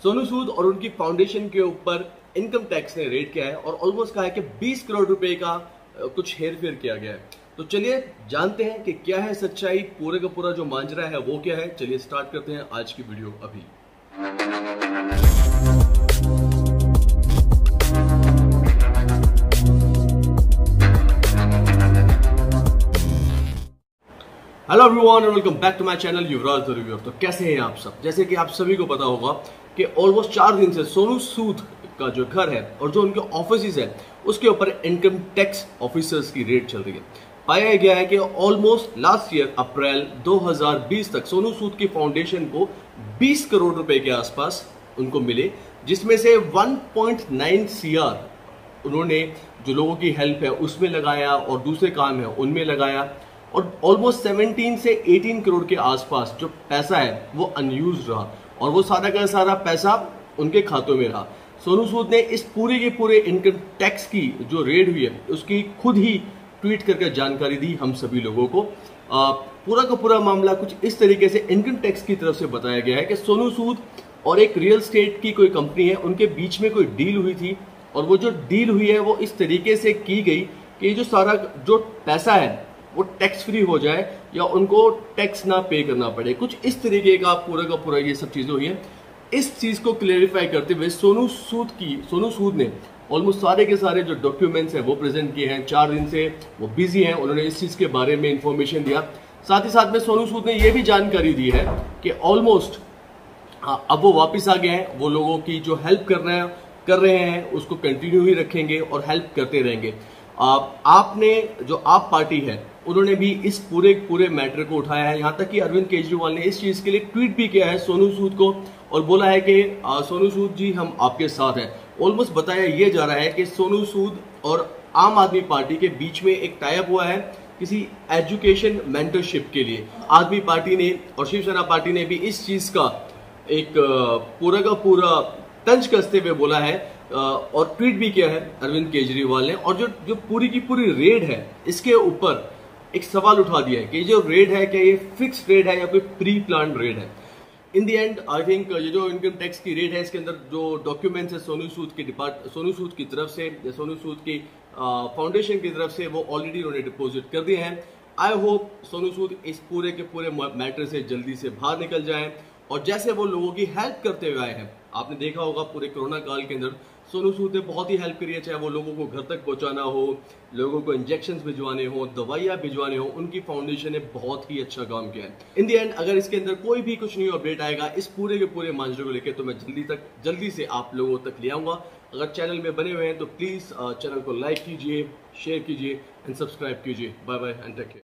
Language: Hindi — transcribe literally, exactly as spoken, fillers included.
सोनू सूद और उनकी फाउंडेशन के ऊपर इनकम टैक्स ने रेड किया है और ऑलमोस्ट कहा है कि बीस करोड़ रुपए का कुछ हेर फेर किया गया है। तो चलिए जानते हैं कि क्या है सच्चाई, पूरे का पूरा जो मांजरा है वो क्या है। चलिए स्टार्ट करते हैं आज की वीडियो अभी। Hello everyone and welcome back to my channel Yuvraj the reviewer. तो कैसे हैं आप सब? जैसे कि आप सभी को पता होगा कि ऑलमोस्ट चार दिन से सोनू सूद का जो घर है और जो उनके ऑफिस है उसके ऊपर इनकम टैक्स ऑफिसर्स की रेड चल रही है। पाया गया है कि ऑलमोस्ट लास्ट ईयर अप्रैल दो हज़ार बीस तक सोनू सूद की फाउंडेशन को बीस करोड़ रुपए के आसपास उनको मिले, जिसमें से एक पॉइंट नौ सीआर उन्होंने जो लोगों की हेल्प है उसमें लगाया और दूसरे काम है उनमें लगाया और ऑलमोस्ट सत्रह से अठारह करोड़ के आसपास जो पैसा है वो अनयूज रहा और वो सारा का सारा पैसा उनके खातों में रहा। सोनू सूद ने इस पूरे के पूरे इनकम टैक्स की जो रेड हुई है उसकी खुद ही ट्वीट करके जानकारी दी हम सभी लोगों को। आ, पूरा का पूरा मामला कुछ इस तरीके से इनकम टैक्स की तरफ से बताया गया है कि सोनू सूद और एक रियल स्टेट की कोई कंपनी है, उनके बीच में कोई डील हुई थी और वो जो डील हुई है वो इस तरीके से की गई कि जो सारा जो पैसा है वो टैक्स फ्री हो जाए या उनको टैक्स ना पे करना पड़े। कुछ इस तरीके का पूरा का पूरा ये सब चीजें हुई है। इस चीज को क्लेरिफाई करते हुए सोनू सूद की सोनू सूद ने ऑलमोस्ट सारे के सारे जो डॉक्यूमेंट्स हैं वो प्रेजेंट किए हैं। चार दिन से वो बिजी हैं, उन्होंने इस चीज के बारे में इंफॉर्मेशन दिया। साथ ही साथ में सोनू सूद ने यह भी जानकारी दी है कि ऑलमोस्ट अब वो वापिस आ गए हैं, वो लोगों की जो हेल्प कर रहे हैं कर रहे हैं उसको कंटिन्यू ही रखेंगे और हेल्प करते रहेंगे। आप, आपने जो आप पार्टी है उन्होंने भी इस पूरे पूरे मैटर को उठाया है। यहां तक कि अरविंद केजरीवाल ने इस चीज के लिए ट्वीट भी किया है सोनू सूद को और बोला है कि सोनू सूद जी हम आपके साथ हैं। ऑलमोस्ट बताया यह जा रहा है कि सोनू सूद और आम आदमी पार्टी के बीच में एक टाई अप हुआ है किसी एजुकेशन मेंटरशिप के लिए। आदमी पार्टी ने और शिवसेना पार्टी ने भी इस चीज का एक पूरा का पूरा तंज कसते हुए बोला है और ट्वीट भी किया है अरविंद केजरीवाल ने। और जो जो पूरी की पूरी रेड है इसके ऊपर एक सवाल उठा दिया है कि जो रेड है क्या ये फिक्स रेड है या कोई प्री प्लान रेड है। In the end I think ये जो इनकम टैक्स की रेड है इसके अंदर जो डॉक्यूमेंट्स है सोनू सूद के डिपार्ट सोनू सूद की तरफ से या सोनू सूद की फाउंडेशन की तरफ से वो ऑलरेडी उन्होंने डिपॉजिट कर दिए हैं। आई होप सोनू सूद इस पूरे के पूरे मैटर से जल्दी से बाहर निकल जाए और जैसे वो लोगों की हेल्प करते हुए आए हैं, आपने देखा होगा पूरे कोरोना काल के अंदर सोनू सूद ने बहुत ही हेल्प करी है, चाहे वो लोगों को घर तक पहुंचाना हो, लोगों को इंजेक्शंस भिजवाने हो, दवाइयां भिजवाने हो, उनकी फाउंडेशन ने बहुत ही अच्छा काम किया है। इन द एंड अगर इसके अंदर कोई भी कुछ न्यू अपडेट आएगा इस पूरे के पूरे मांजरे को लेकर तो मैं जल्दी तक जल्दी से आप लोगों तक ले आऊंगा। अगर चैनल में बने हुए हैं तो प्लीज चैनल को लाइक कीजिए, शेयर कीजिए एंड सब्सक्राइब कीजिए। Bye bye and take care.